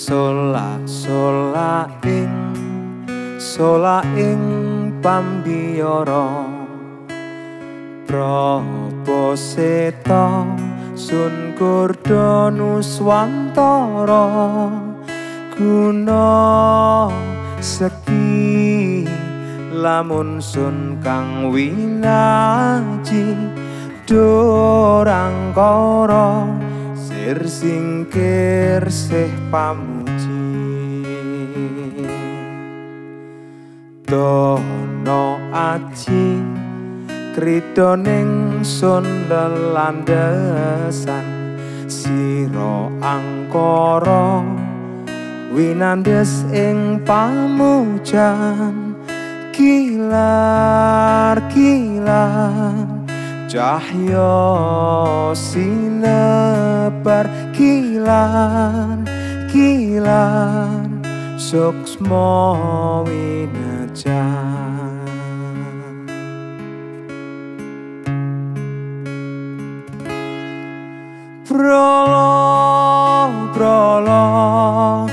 sola ing pambiyara Praposeta sun kurdonuswantara guna sekti lamun sun kang winaji dorangkara sir singkir sih pamuji dono aji kridoning sun lelandesan siro angkara winandes ing pamujan kilar cahya sinebar kilar suksma winejan prolo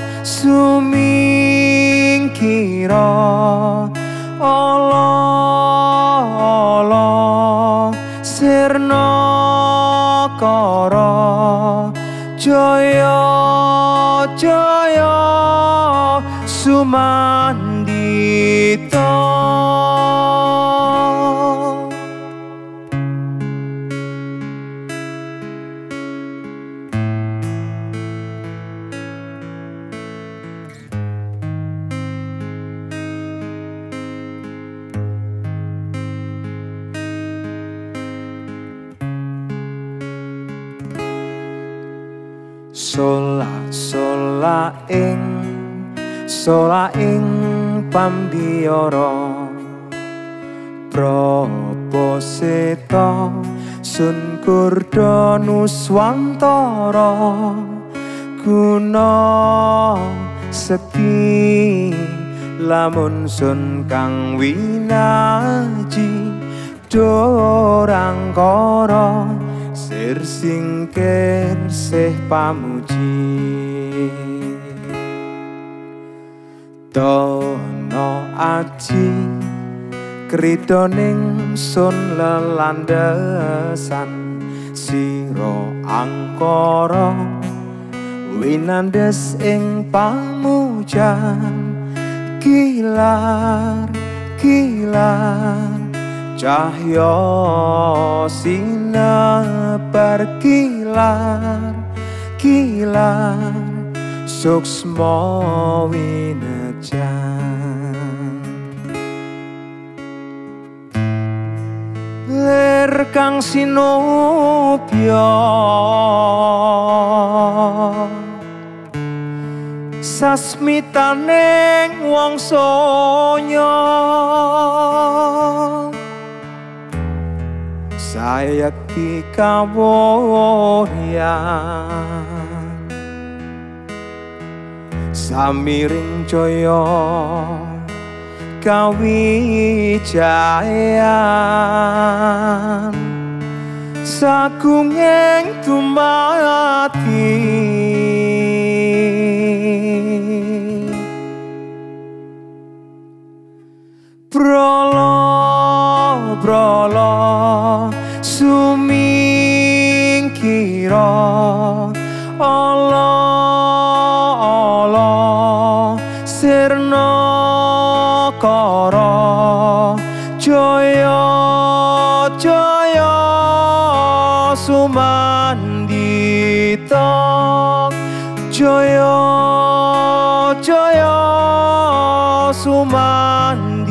sumingkira ala sirna kara jaya sumandita sola ing pambiyara Praposeta sun kurdonuswantara guna sekti lamun sun kang winaji dorangkara sir singkir sih pamuji dono aji kridoning sun lelandesan siro angkara winandes ing pamujan kilar cahya sinebar kilar suksma winejan ler kang sinopya sasmitaning wong sonya sayekti kawuryan samiring jaya kawijayan sagunging dumati prolo sumingkira ala sirna kara jaya sumandita jaya sumandita